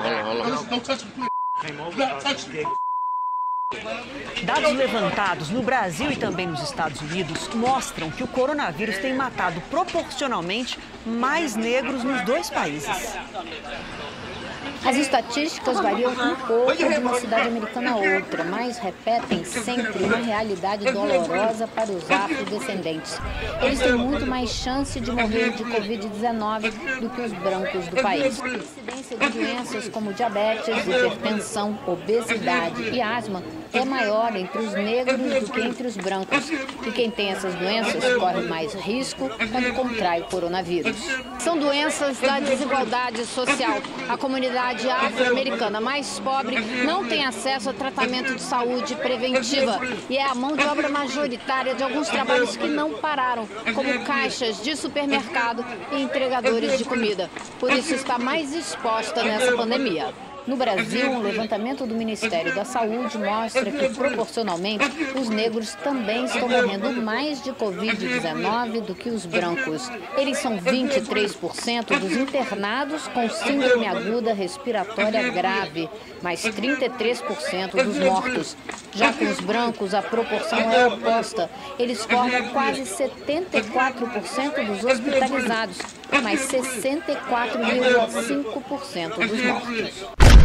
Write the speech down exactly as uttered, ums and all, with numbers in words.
Dados levantados no Brasil e também nos Estados Unidos mostram que o coronavírus tem matado proporcionalmente mais negros nos dois países. As estatísticas variam um pouco de uma cidade americana a outra, mas repetem sempre uma realidade dolorosa para os afrodescendentes. Eles têm muito mais chance de morrer de covid dezenove do que os brancos do país. A incidência de doenças como diabetes, hipertensão, obesidade e asma é maior entre os negros do que entre os brancos. E quem tem essas doenças corre mais risco quando contrai o coronavírus. São doenças da desigualdade social. A comunidade afro-americana mais pobre não tem acesso a tratamento de saúde preventiva e é a mão de obra majoritária de alguns trabalhos que não pararam, como caixas de supermercado e entregadores de comida. Por isso está mais exposta nessa pandemia. No Brasil, um levantamento do Ministério da Saúde mostra que, proporcionalmente, os negros também estão morrendo mais de covid dezenove do que os brancos. Eles são vinte e três por cento dos internados com síndrome aguda respiratória grave, mas trinta e três por cento dos mortos. Já com os brancos, a proporção é oposta. Eles formam quase setenta e quatro por cento dos hospitalizados, mas sessenta e quatro vírgula cinco por cento dos mortos.